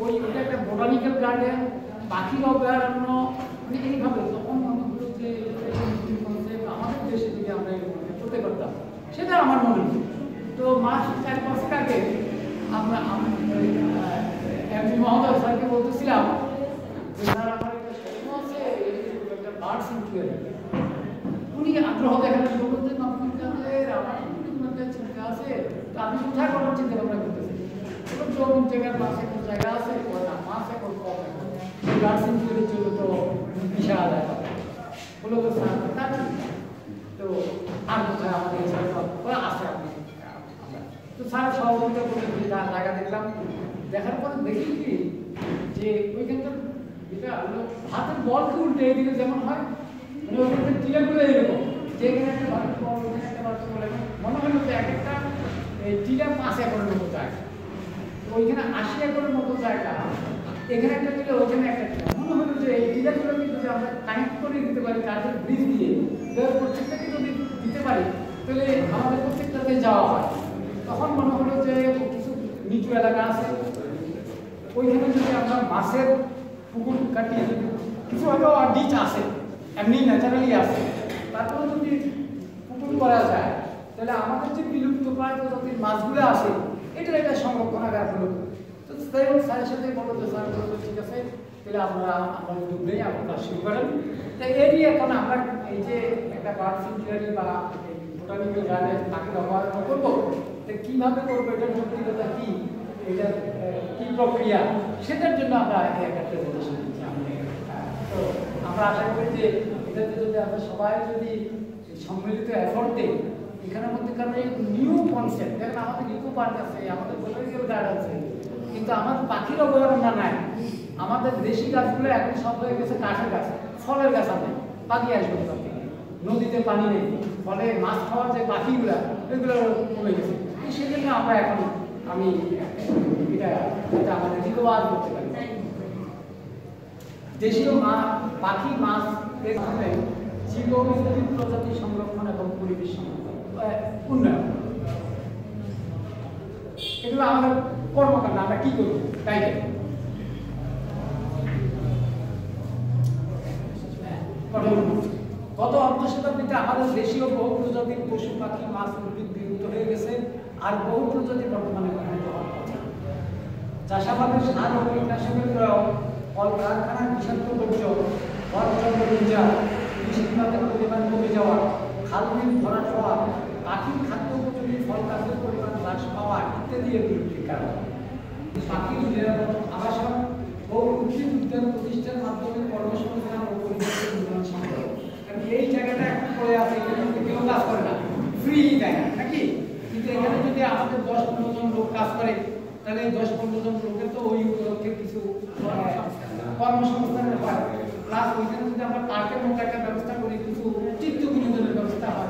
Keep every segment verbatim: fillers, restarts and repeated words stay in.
ওই ওটা একটা বোটানিক্যাল গার্ডেন, পাখির অভয়ারণ্য, মানে এইভাবে তখন মনে হলো যে আমাদের দেশে যদি আমরা করতে পারতাম, সেটা আমার মনে হলো। তো মাস চার বছর আগে আমরা এমপি মহোদয় স্যারকে বলতেছিলাম যে স্যার আমার একটা স্বপ্ন আছে একটা বার্ড স্যাংচুয়ারি। উনি আগ্রহ দেখালেন, বলতেন আপনাদের আমার একটা চিন্তা আছে, তো আপনি কোথায় করার চিন্তা ভাবনা করতেছেন? এবং চৌন জায়গার মাছ এখন জায়গা আছে, না মাছ এখন কম, এখন বার্ড স্যাংচুয়ারির জন্য তো বিশাল জায়গা বলে তো স্যার তার তো আর কোথায় আমাদের আছে আপনি। তো স্যার সহযোগিতা করতে জায়গা দেখলাম, দেখার পরে দেখি কি যে ওইখানকার যেটা হাতের বলকে উল্টে এদিকে যেমন হয়, মানে ওইখানে টিলাগুলো এরকম, যেখানে একটা বাড়ি বল ওখানে একটা বাড়ি বলে মনে হলো যে এক একটা টিলা পাঁচ একরের মতো জায়গা, ওইখানে আশি একরের মতো জায়গা, এখানে একটা টিলা ওইখানে একটা টিলা। মনে হলো যে এই টিলাগুলোকে যদি আমরা কানেক্ট করে দিতে পারি কাঠের ব্রিজ দিয়ে, প্রত্যেকটাকে যদি দিতে পারি তাহলে আমাদের প্রত্যেকটাতে যাওয়া হয়। তখন মনে হলো যে কিছু নিচু এলাকা আছে, ওইখানে যদি আমরা মাছের পুকুর কাটিয়ে যদি কিছু হয়তো ডিচ আছে, এমনি ন্যাচারালি আছে, তারপরে যদি পুকুর করা যায় তাহলে আমাদের যে বিলুপ্ত প্রায় প্রজাতির মাছগুলো আছে এটার একটা সংরক্ষণাগার হলো। তো স্যারের সাথে বললো যে স্যার বললো ঠিক আছে, তাহলে আমরা আমরা উদ্যোগ নেই, আপনারা শুরু করেন। তো এরই এখন আমরা এই যে একটা বার্ড স্যাংচুয়ারি বা বোটানিক্যাল গার্ডেন তাকে ব্যবহার করবো, তো কীভাবে করবো, এটার নৈতিকতা কী, এটার কী প্রক্রিয়া, সেটার জন্য আমরা এই একটা প্রেজেন্টেশন দিচ্ছি। তো আমরা আশা করি যে এটাতে যদি আমরা সবাই যদি সম্মিলিত এফোর্ট দিই, এখানের মধ্যে কারণ এই নিউ কনসেপ্ট, দেখেন আমাদের ইকো পার্ক আছে, আমাদের বোটানিক্যাল গার্ডেন আছে, কিন্তু আমাদের পাখির অভয়ারণ্য নাই। আমাদের দেশি গাছগুলো এখন সব হয়ে গেছে কাঠের গাছ, ফলের গাছ আছে, পাখি আসবে কোথা থেকে, নদীতে পানি নেই, ফলে মাছ খাওয়ার যে পাখিগুলো এগুলো কমে গেছে। সেই জন্য আমরা এখন আমি এটা এটা আমাদের রিকভার করতে পারি। দেশীয় মা পাখি মাছ এর মাধ্যমে জীববৈচিত্র্য প্রজাতি সংরক্ষণ এবং পরিবেশ উন্নয়ন, এগুলো আমাদের কর্মকাণ্ড, আমরা কি করব তাই গত অর্ধ শতাব্দীতে আমাদের দেশীয় বহু প্রজাতির পশু পাখি মাছ উদ্ভিদ বিলুপ্ত হয়ে গেছে, আর বহু প্রজাতি বর্তমানে প্রভাবিত হওয়ার কথা। চাষাবাদের সার ও কীটনাশকের প্রয়োগ, কলকারখানার বিষাক্ত বর্জ্য, বর্জ্য কৃষিখাতের পরিমাণ কমে যাওয়া, খালবিল ভরাট হওয়া, পাখির খাদ্য উপযোগী ফল গাছের পরিমাণ হ্রাস পাওয়া ইত্যাদি বিলুপ্তির কারণ। পাখির নিরাপদ আবাসন ও উদ্ভিদ উদ্যান প্রতিষ্ঠার মাধ্যমে কর্মসংস্থান ও পরিবেশের উন্নয়ন সম্ভব। কারণ এই জায়গাটা এখন পড়ে আছে, এখানে কেউ কাজ করে না, ফ্রি জায়গা নাকি, কিন্তু এখানে যদি আমাদের দশ পনেরো জন লোক কাজ করে তাহলে এই দশ পনেরো জন লোকের তো ওই উপলক্ষে কিছু কর্মসংস্থানের হয়, প্লাস ওইখানে যদি আমরা পার্কের মতো একটা ব্যবস্থা করি, কিছু চিত্ত বিনোদনের ব্যবস্থা হয়,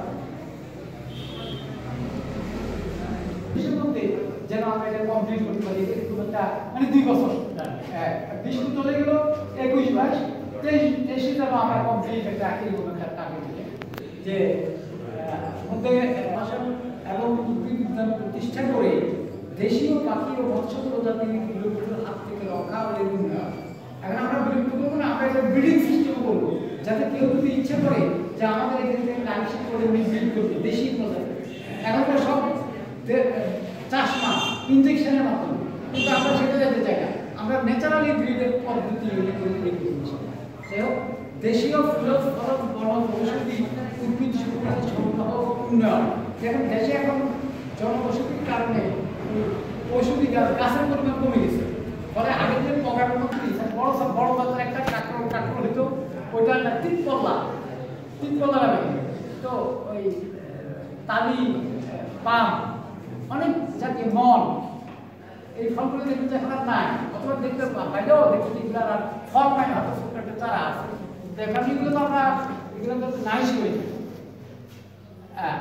যেন আমরা এটা কমপ্লিট করতে পারি। একটা মানে দুই বছর বিশ চলে গেল, একুশ বাইশ তেইশ তেইশে যেন আমরা কমপ্লিট একটা এইরকম একটা টার্গেট দিই যে মধ্যে এবং উদ্ভিদ উদ্যান প্রতিষ্ঠা করে দেশীয় পাখি ও মৎস্য প্রজাতির বিলুপ্তির হাত থেকে রক্ষা ও উন্নয়ন। এখন আমরা বিলুপ্ত করবো না, আমরা একটা ব্রিডিং সিস্টেম করবো, যাতে কেউ যদি ইচ্ছে করে যে আমাদের এখান থেকে কানেকশন করে ব্রিড করবে দেশি প্রজাতি। এখন তো সব চাষ মাছ ইনজেকশনের মাধ্যমে, কিন্তু আমরা সেটা যেতে চাই না, আমরা ন্যাচারালি ব্রিডের পদ্ধতি যাই হোক দেশীয় ফলজ ফলজ বনজ ঔষধি উদ্ভিদ সংগ্রহ উন্নয়ন। দেখুন দেশে এখন জনবসতির কারণে ঔষধি গাছ গাছের পরিমাণ কমে গেছে, ফলে আগের যে পকার মতো বড় বড় বাজার একটা কাঁকড় কাঁকড় হইতো, ওইটা তিন পল্লা তিন পল্লা লাগে, তো ওই তালি পাম অনেক জাতীয় মল, এই ফলগুলো দেখতে এখন আর নাই, অথবা দেখতে পাইলেও দেখতে এগুলো আর ফল পাই না, ছোট্ট একটা চারা আছে, তো এখন এগুলো তো আমরা এগুলো তো নাইস করি। হ্যাঁ,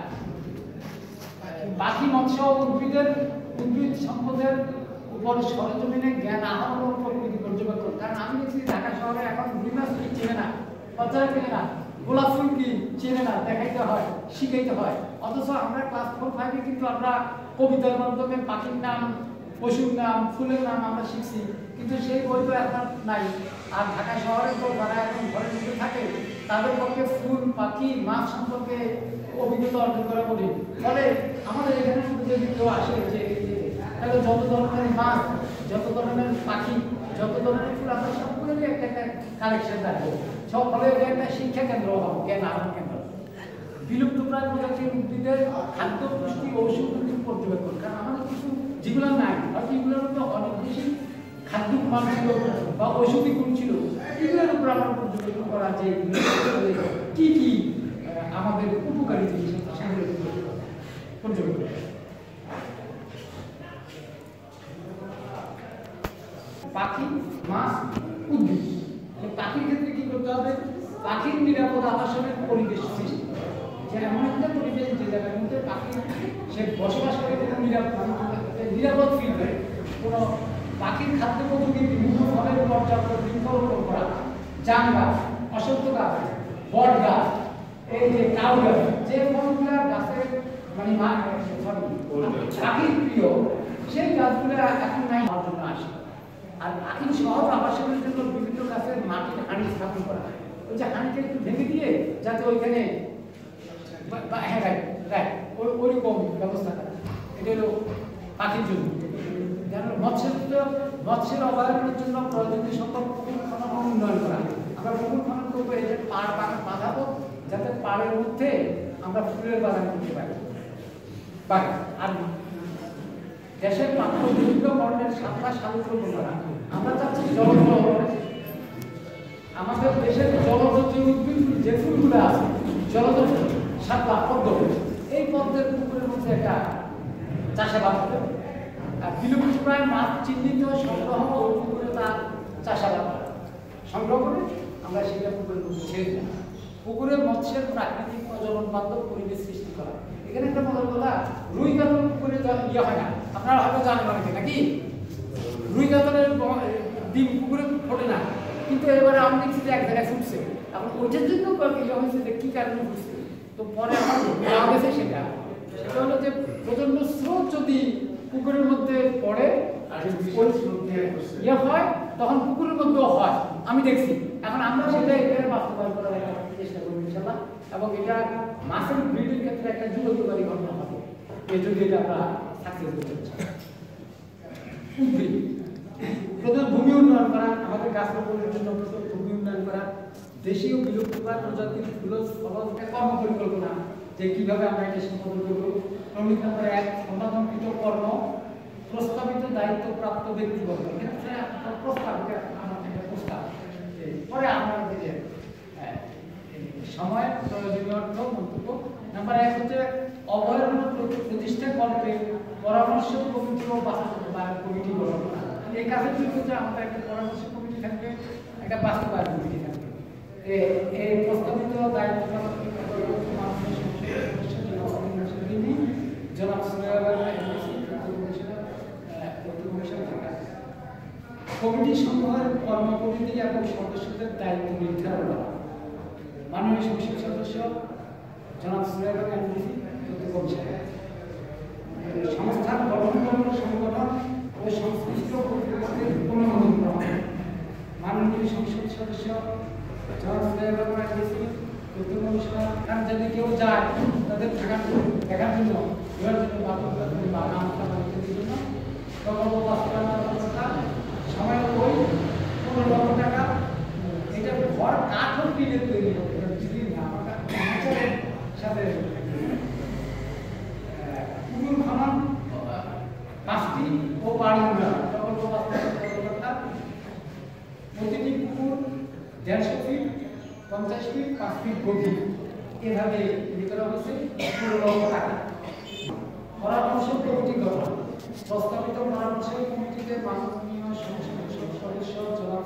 বাকি মৎস্য উদ্ভিদের উদ্ভিদ সম্পদের উপর সরজমিনে জ্ঞান আহরণ ও প্রকৃতি পর্যবেক্ষণ। কারণ আমি দেখছি ঢাকা শহরে এখন দুই মাস কি চেনে না, বাচ্চারা চেনে না, গোলাপ ফুল কি চেনে না, দেখাইতে হয়, শিখাইতে হয়। অথচ আমরা ক্লাস ফোর ফাইভে কিন্তু আমরা কবিতার মাধ্যমে পাখির নাম পশুর নাম ফুলের নাম আমরা শিখছি, কিন্তু সেই বই তো এখন নাই। আর ঢাকা শহরে তো যারা এখন ঘরের মধ্যে থাকে তাদের পক্ষে ফুল পাখি মাছ সম্পর্কে অভিজ্ঞতা অর্জন করা কঠিন। ফলে আমাদের এখানে যদি কেউ আসে যে তাহলে যত ধরনের মাছ, যত ধরনের পাখি, যত ধরনের ফুল আমরা সবগুলোরই একটা একটা কালেকশন রাখবো। সব ফলে এটা একটা শিক্ষা কেন্দ্র হবে, জ্ঞান আহরণ কেন্দ্র। বিলুপ্ত প্রায় প্রজাতির উদ্ভিদের খাদ্য পুষ্টি ঔষধ পর্যবেক্ষণ, কারণ আমাদের কিছু যেগুলো নাই হয়তো এগুলোর মধ্যে অনেক বেশি খাদ্য মান ছিল বা ঔষধি গুণ ছিল, এগুলোর উপর আমার পর্যবেক্ষণ করা যে কি কি আমাদের উপকারী জিনিস সেগুলো পর্যবেক্ষণ। পাখি মাছ উদ্ভিদ, পাখির ক্ষেত্রে কি করতে হবে? পাখির নিরাপদ আবাসনের পরিবেশ সৃষ্টি, যে এমন একটা পরিবেশ যে জায়গার মধ্যে পাখি সে বসবাস করে কোনো নিরাপদ নিরাপদ ফিল করে। কোনো পাখির খাদ্যোপযোগী বিভিন্ন ফলের পর্যাপ্ত বৃক্ষরোপণ করা, জাম গাছ, অশ্বত্থ গাছ, বট গাছ, এই যে কাউ গাছ, যে ফলগুলো গাছের মানে পাখির প্রিয় সেই গাছগুলো এখন নাই আমার জন্য আসে। আর পাখির সহজ আবাসনের জন্য বিভিন্ন গাছের মাটির হাঁড়ি স্থাপন করা, ওই যে হাঁড়িকে একটু ভেঙে দিয়ে যাতে ওইখানে হ্যাঁ রাইট রাইট ওই ওইরকম ব্যবস্থা করা, এটা হলো পাখির জন্য। যেন মৎস্য মৎস্যের অভয়ারণ্যের জন্য প্রয়োজনীয় সংখ্যক পুকুর খনন উন্নয়ন করা। আমরা পুকুর খনন করবো এই যে পাড় বাগান বাঁধাবো, যাতে পাড়ের মধ্যে আমরা ফুলের বাগান করতে পারি। বাগান আর দেশের মাত্র বিভিন্ন বর্ণের সাতটা সামুদ্রিক করা। আমরা চাচ্ছি জলজ, আমাদের দেশের জলজ যে উদ্ভিদ যে ফুলগুলো আছে জলজ সাতটা পদ্ম, এই পদ্মের পুকুরের মধ্যে একটা চাষাবাদ হবে। আর বিলুপ্ত প্রায় মাছ চিহ্নিত সংগ্রহ ও পুকুরে তার চাষাবাদ সংগ্রহ করে আমরা সেটা পুকুরের মধ্যে ছেড়ে দিই। পুকুরে মৎস্যের প্রাকৃতিক প্রজনন বান্ধব পরিবেশ সৃষ্টি করা। এখানে একটা মজার কথা, রুই কাতল পুকুরে ইয়ে হয় না, আপনারা হয়তো জানেন অনেকে নাকি রুই কাতলের ডিম পুকুরে ফোটে না, কিন্তু এবারে আমি দেখছি যে এক জায়গায় ফুটছে। এখন ওইটার জন্য ইয়ে হয়েছে যে কি কারণে ফুটছে, তো পরে আমার জানা গেছে সেটা সেটা হলো যে প্রচন্ড স্রোত যদি পুকুরের মধ্যে পড়ে ইয়ে হয় তখন পুকুরের মধ্যেও হয়, আমি দেখছি। এখন আমরা সেটা এখানে বাস্তবায়ন করার একটা চেষ্টা করবো ইনশাআল্লাহ, এবং এটা মাছের ব্রিডের ক্ষেত্রে একটা যুগন্তকারী ঘটনা হবে এই যদি এটা আমরা সাকসেস করতে চাই। উদ্ভিদ প্রথম ভূমি উন্নয়ন করা, আমাদের গাছ রোপণের জন্য প্রথম ভূমি উন্নয়ন করা, দেশীয় বিলুপ্তপ্রায় প্রজাতির ফুলজ ফলজ কর্ম পরিকল্পনা, যে কিভাবে আমরা এটা সম্পাদন করবো। ক্রমিক নম্বর এক, সম্পাদনকৃত কর্ম প্রস্তাবিত দায়িত্বপ্রাপ্ত ব্যক্তিগত, এক্ষেত্রে প্রস্তাব প্রস্তাব পরে আমরা যে সময় প্রয়োজনীয় অর্থ মন্তব্য। নাম্বার এক হচ্ছে অভয়ারণ্য প্রতিষ্ঠা কল্পে পরামর্শ কমিটি ও বাস্তবায়ন কমিটি গঠন করা। এই কাজের জন্য হচ্ছে আমাদের একটা পরামর্শ কমিটি থাকবে, একটা বাস্তবায়ন কমিটি থাকবে। এই প্রস্তাবিত দায়িত্ব জনাব কমিটি সমূহের কর্মপরিধি এবং সদস্যদের দায়িত্ব নির্ধারণ করা। মাননীয় সংসদ সদস্য জনাব সুলাইমান এনডিসি কমিশন সংস্থার গঠনতন্ত্র সংগঠন ও সংশ্লিষ্ট কর্তৃপক্ষের অনুমোদন গ্রহণ। মাননীয় সংসদ সদস্য জনাব সুলাইমান এনডিসি কমিশনার কারণ যদি কেউ যায় তাদের থাকার দেখার জন্য এবার জন্য বা নামটা বানিয়ে জন্য প্রকল্প বাস্তবায়ন সময় ওই পনেরো লক্ষ টাকা। এটা ঘর কাঠের কিনে তৈরি হবে, যদি সাথে পুকুর খনন পাঁচটি ও বাড়ি উন্নয়ন প্রকল্প বাস্তবায়ন। প্রতিটি পুকুর দেড়শো ফিট পঞ্চাশ ফিট পাঁচ ফিট গভীর, এভাবে করা হয়েছে পনেরো লক্ষ টাকা। পরামর্শ কমিটি গঠন, প্রস্তাবিত পরামর্শ কমিটিতে মাননীয় সংসদ সদস্য জনাব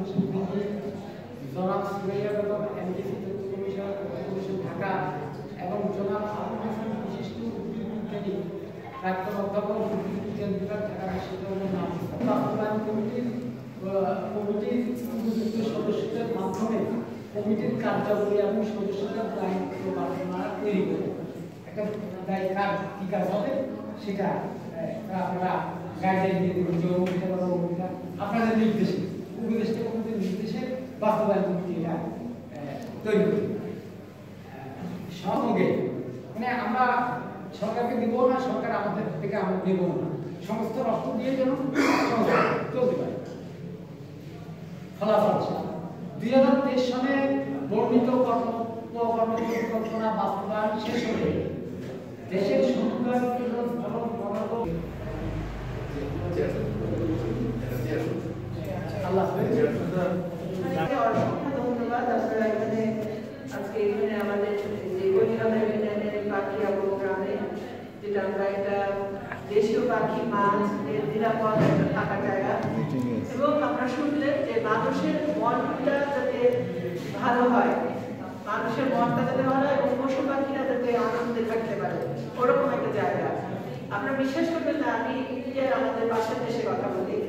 জনাব সুরাইয়া বেগম এনডিসি তথ্য কমিশন কমিশন ঢাকা এবং জনাব আবুল হাসান বিশিষ্ট উদ্ভিদ বিজ্ঞানী প্রাক্তন অধ্যাপক উদ্ভিদ বিজ্ঞান বিভাগ ঢাকা বিশ্ববিদ্যালয়ের নাম। বাস্তবায়ন কমিটির কমিটির উপযুক্ত সদস্যদের মাধ্যমে কমিটির কার্যাবলী এবং সদস্যদের দায়িত্ব বার্তা তৈরি করে একটা দায়িত্ব কি কাজ হবে সেটা আপনারা গাইডলাইন দিয়ে দেবেন যে অমুকটা বা অমুকটা আপনাদের নির্দেশে উপদেষ্টা কমিটির নির্দেশে বাস্তবায়ন কমিটি এটা তৈরি করি। সঙ্গে মানে আমরা সরকারকে দিব না, সরকার আমাদের থেকে আমরা দেব না, সমস্ত রক্ত দিয়ে যেন সংস্থা চলতে পারে। ফলাফল দুই হাজার তেইশ সালে বর্ণিত কর্ম কর্মপরিকল্পনা বাস্তবায়ন শেষ হলে দেশের সমুদায় আল্লাহ ধন্যবাদ। আপনারা এখানে আজকে এখানে আমাদের যে বৈঠানের পাখিয়া প্রোগ্রামে যেটা আমরা একটা দেশীয় পাখি মাছ এর নিরাপদ একটা থাকার জায়গা, এবং আমরা শুনলেন যে মানুষের মনটা যাতে ভালো হয়, মানুষের মনটা যাতে ভালো হয় এবং পশু পাখিরা যাতে আনন্দে থাকতে পারে, ওরকম একটা জায়গা। আপনারা বিশ্বাস করবেন না, আমি ইন্ডিয়ার আমাদের পাশের দেশে কথা বলি,